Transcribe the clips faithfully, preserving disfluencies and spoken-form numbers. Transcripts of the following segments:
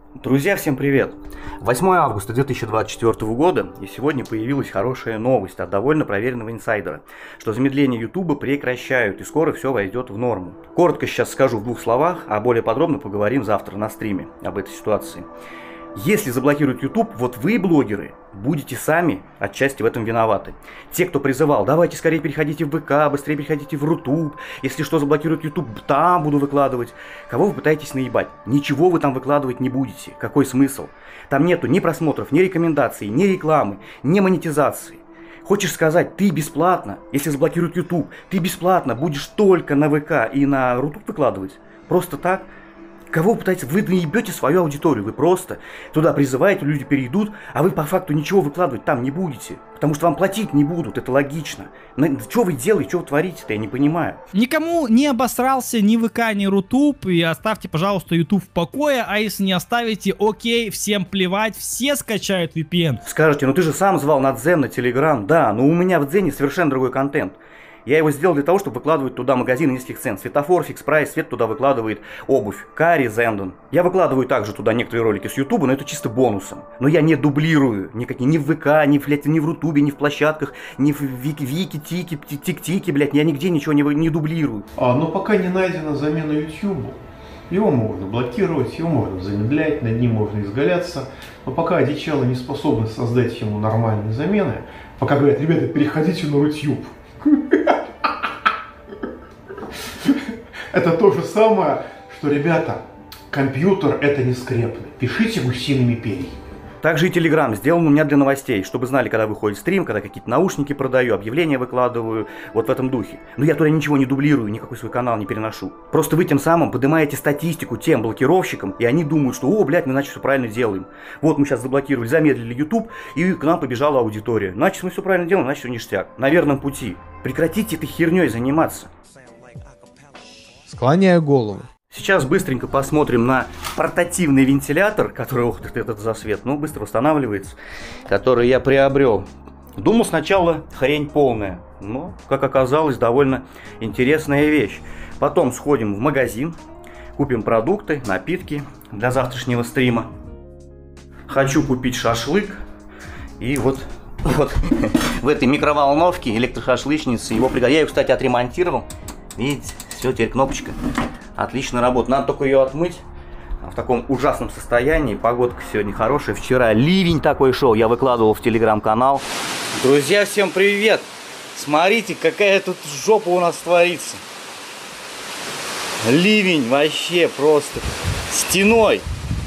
Друзья, всем привет! восьмое августа две тысячи двадцать четвёртого года, и сегодня появилась хорошая новость от довольно проверенного инсайдера, что замедление YouTube прекращают, и скоро все войдет в норму. Коротко сейчас скажу в двух словах, а более подробно поговорим завтра на стриме об этой ситуации. Если заблокируют YouTube, вот вы, блогеры, будете сами отчасти в этом виноваты. Те, кто призывал, давайте скорее переходите в ВК, быстрее переходите в Рутуб, если что заблокируют YouTube, там буду выкладывать. Кого вы пытаетесь наебать? Ничего вы там выкладывать не будете. Какой смысл? Там нету ни просмотров, ни рекомендаций, ни рекламы, ни монетизации. Хочешь сказать, ты бесплатно, если заблокируют YouTube, ты бесплатно будешь только на ВК и на Рутуб выкладывать? Просто так? Кого вы пытаетесь? Вы наебете свою аудиторию, вы просто туда призываете, люди перейдут, а вы по факту ничего выкладывать там не будете. Потому что вам платить не будут, это логично. Но что вы делаете, что вы творите-то, я не понимаю. Никому не обосрался ни ВК, ни Рутуб, и оставьте, пожалуйста, YouTube в покое, а если не оставите, окей, всем плевать, все скачают ви пи эн. Скажете, ну ты же сам звал на Дзен, на Телеграм, да, но у меня в Дзене совершенно другой контент. Я его сделал для того, чтобы выкладывать туда магазины низких цен. Светофор, Фикс Прайс, Свет туда выкладывает обувь, Кари, Зендон. Я выкладываю также туда некоторые ролики с Ютуба, но это чисто бонусом. Но я не дублирую никакие, ни в ВК, ни в, блядь, ни в Рутубе, ни в площадках, ни в Вики, Вики, Тики, Тик-Тики, блядь, я нигде ничего не, не дублирую. А, но пока не найдена замена Ютубу. Его можно блокировать, его можно замедлять, над ним можно изгаляться. Но пока одичало не способны создать ему нормальные замены, пока говорят, ребята, переходите на Рутюб. Это то же самое, что, ребята, компьютер это не скрепный. Пишите гусиными перьями. Также и Телеграм сделан у меня для новостей, чтобы знали, когда выходит стрим, когда какие-то наушники продаю, объявления выкладываю, вот в этом духе. Но я туда ничего не дублирую, никакой свой канал не переношу. Просто вы тем самым поднимаете статистику тем блокировщикам, и они думают, что, о, блядь, мы значит все правильно делаем. Вот мы сейчас заблокировали, замедлили YouTube, и к нам побежала аудитория. Значит, мы все правильно делаем, значит, все ништяк. На верном пути. Прекратите этой херней заниматься. Склоняю голову. Сейчас быстренько посмотрим на портативный вентилятор, который, ох ты, этот засвет, ну, быстро восстанавливается, который я приобрел. Думал сначала хрень полная, но, как оказалось, довольно интересная вещь. Потом сходим в магазин, купим продукты, напитки для завтрашнего стрима. Хочу купить шашлык, и вот, вот в этой микроволновке, электрошашлычнице, его приготовил. Я ее, кстати, отремонтировал, видите? Все, теперь кнопочка отлично работает. Надо только ее отмыть. В таком ужасном состоянии. Погодка сегодня хорошая. Вчера ливень такой шел. Я выкладывал в телеграм-канал. Друзья, всем привет! Смотрите, какая тут жопа у нас творится. Ливень вообще просто стеной.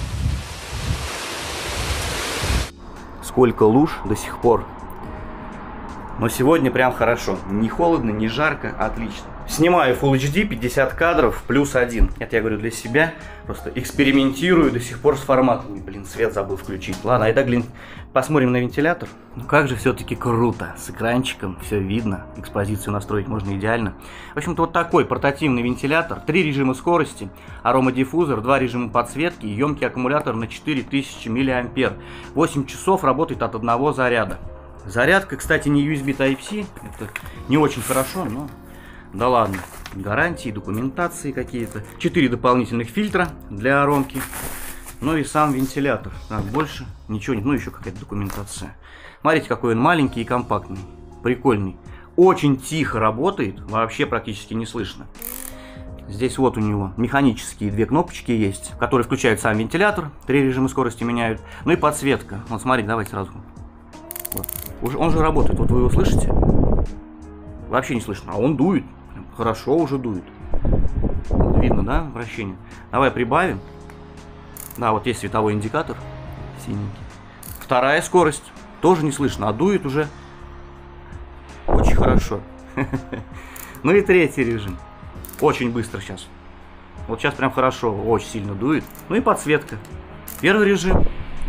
Сколько луж до сих пор. Но сегодня прям хорошо. Не холодно, не жарко. Отлично. Снимаю Full эйч ди, пятьдесят кадров, плюс один. Это я говорю для себя. Просто экспериментирую до сих пор с форматом. Блин, свет забыл включить. Ладно, айда, глин, посмотрим на вентилятор. Ну как же все-таки круто. С экранчиком все видно. Экспозицию настроить можно идеально. В общем-то, вот такой портативный вентилятор. Три режима скорости, аромадиффузор, два режима подсветки и емкий аккумулятор на четыре тысячи миллиампер. восемь часов работает от одного заряда. Зарядка, кстати, не ю эс би Type-C. Это не очень хорошо, но... Да ладно, гарантии, документации какие-то. Четыре дополнительных фильтра для ромки. Ну и сам вентилятор. Так, больше ничего нет. Ну еще какая-то документация. Смотрите, какой он маленький и компактный. Прикольный. Очень тихо работает. Вообще практически не слышно. Здесь вот у него механические две кнопочки есть, которые включают сам вентилятор. Три режима скорости меняют. Ну и подсветка. Вот смотрите, давайте сразу. Вот. Он же работает. Вот вы его слышите? Вообще не слышно. А он дует. Хорошо уже дует. Вот видно, да, вращение? Давай прибавим. Да, вот есть световой индикатор. Синенький. Вторая скорость. Тоже не слышно, а дует уже очень хорошо. Ну и третий режим. Очень быстро сейчас. Вот сейчас прям хорошо, очень сильно дует. Ну и подсветка. Первый режим.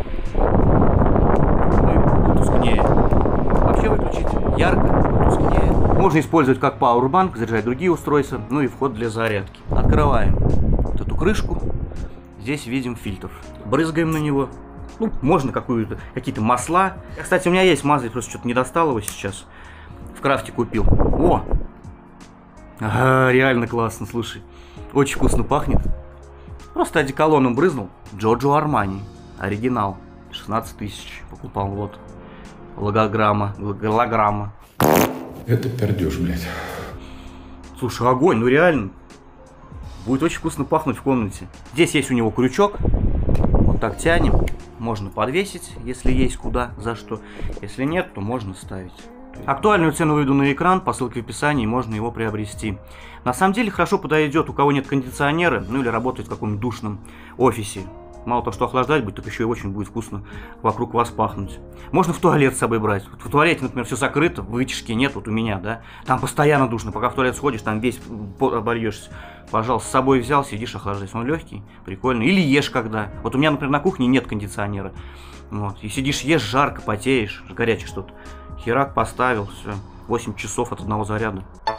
Ну и потускнее. Вообще выключить ярко, потускнее. Можно использовать как пауэрбанк, заряжать другие устройства, ну и вход для зарядки. Открываем вот эту крышку. Здесь видим фильтр. Брызгаем на него. Ну, можно какую-то, какие-то масла. Кстати, у меня есть масло, просто что-то не достал его сейчас. В крафте купил. О! Ага, реально классно, слушай. Очень вкусно пахнет. Просто одеколоном брызнул. Джорджо Армани. Оригинал. шестнадцать тысяч. Покупал, вот. Логограмма. Голограмма. Это пердеж, блядь. Слушай, огонь, ну реально. Будет очень вкусно пахнуть в комнате. Здесь есть у него крючок. Вот так тянем. Можно подвесить, если есть куда, за что. Если нет, то можно ставить. Актуальную цену выведу на экран, по ссылке в описании, можно его приобрести. На самом деле хорошо подойдет, у кого нет кондиционера, ну или работает в каком-нибудь душном офисе. Мало того, что охлаждать будет, так еще и очень будет вкусно вокруг вас пахнуть. Можно в туалет с собой брать. Вот в туалете, например, все закрыто, вытяжки нет, вот у меня, да. Там постоянно душно, пока в туалет сходишь, там весь обольешься. Пожалуйста, с собой взял, сидишь, охлаждаешься. Он легкий, прикольный. Или ешь когда. Вот у меня, например, на кухне нет кондиционера. Вот. И сидишь, ешь, жарко, потеешь, горячее что-то. Херак поставил, все. восемь часов от одного заряда.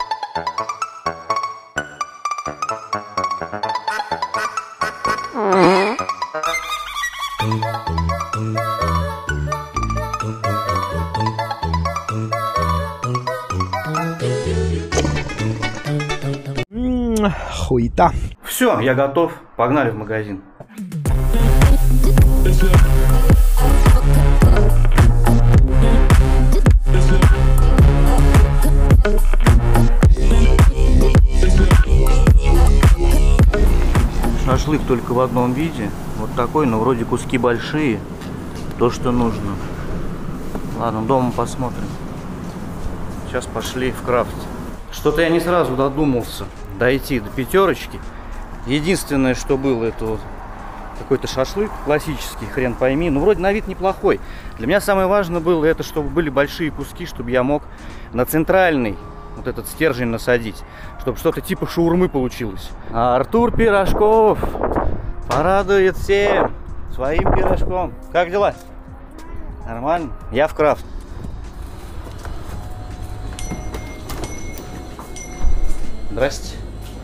Хуета. Все, я готов. Погнали в магазин. Шашлык только в одном виде. Вот такой, но вроде куски большие. То, что нужно. Ладно, дома посмотрим. Сейчас пошли в крафт. Что-то я не сразу додумался дойти до пятерочки. Единственное, что было, это вот какой-то шашлык классический, хрен пойми. Ну, вроде на вид неплохой. Для меня самое важное было это, чтобы были большие куски, чтобы я мог на центральный вот этот стержень насадить, чтобы что-то типа шаурмы получилось. Артур Пирожков порадует всем своим пирожком. Как дела? Нормально? Я в крафт. Здрасте.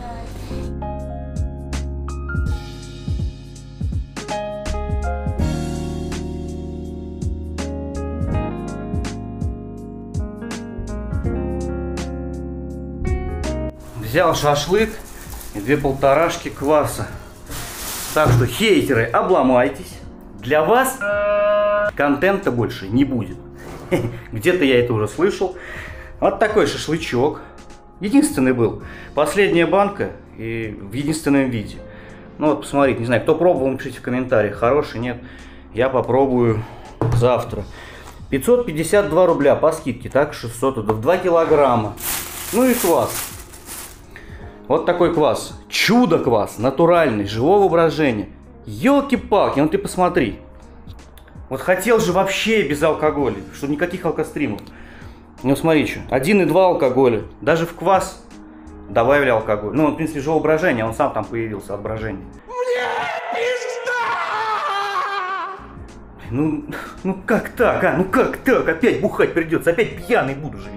Взял шашлык и две полторашки кваса. Так что, хейтеры, обломайтесь. Для вас контента больше не будет. Где-то я это уже слышал. Вот такой шашлычок. Единственный был. Последняя банка и в единственном виде. Ну вот, посмотрите, не знаю, кто пробовал, напишите в комментариях, хороший, нет. Я попробую завтра. пятьсот пятьдесят два рубля по скидке, так, шестьсот, это в два килограмма. Ну и квас. Вот такой квас. Чудо-квас, натуральный, живого брожения. Ёлки-палки, ну ты посмотри. Вот хотел же вообще без алкоголя, чтобы никаких алкостримов. Ну смотри, что, один и два алкоголя. Даже в квас добавили алкоголь. Ну, в принципе, живого брожения, он сам там появился от брожения. Ну, ну как так, а? Ну как так? Опять бухать придется, опять пьяный буду жить.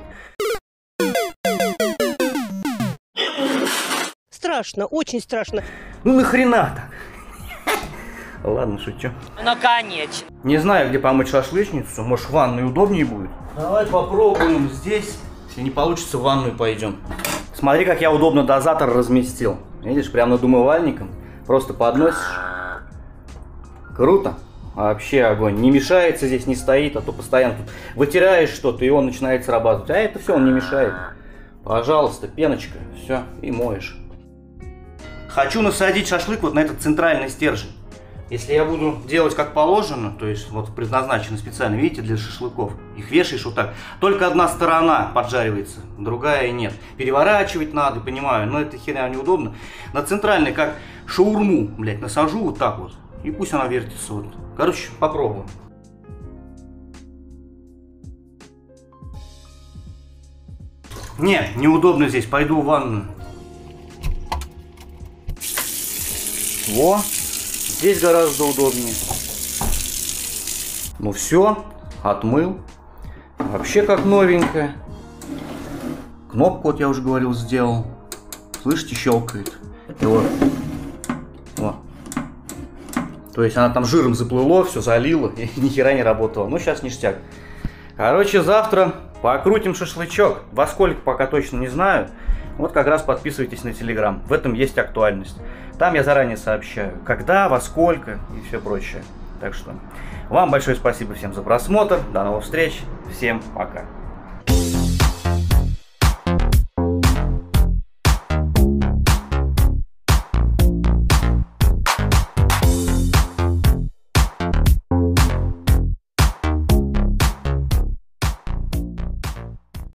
Страшно, очень страшно. Ну нахрена так? Ладно, шучу. Ну, конечно. Не знаю, где помыть шашлычницу. Может, в ванной удобнее будет? Давай попробуем здесь. Если не получится, в ванную пойдем. Смотри, как я удобно дозатор разместил. Видишь, прямо над умывальником. Просто подносишь. Круто. Вообще огонь. Не мешается здесь, не стоит, а то постоянно тут вытираешь что-то, и он начинает срабатывать. А это все, он не мешает. Пожалуйста, пеночка. Все, и моешь. Хочу насадить шашлык вот на этот центральный стержень. Если я буду делать как положено, то есть вот предназначено специально, видите, для шашлыков, их вешаешь вот так, только одна сторона поджаривается, другая нет. Переворачивать надо, понимаю, но это херня неудобно. На центральный, как шаурму, блядь, насажу вот так вот, и пусть она вертится вот. Короче, попробуем. Нет, неудобно здесь, пойду в ванную. Во! Здесь гораздо удобнее. Ну все, отмыл. Вообще как новенькая. Кнопку, вот я уже говорил, сделал. Слышите, щелкает. И вот. Вот. То есть она там жиром заплыло, все залило, и ни хера не работало. Ну сейчас ништяк. Короче, завтра покрутим шашлычок. Во сколько, пока точно не знаю. Вот как раз подписывайтесь на Телеграм. В этом есть актуальность. Там я заранее сообщаю, когда, во сколько и все прочее. Так что вам большое спасибо всем за просмотр. До новых встреч. Всем пока.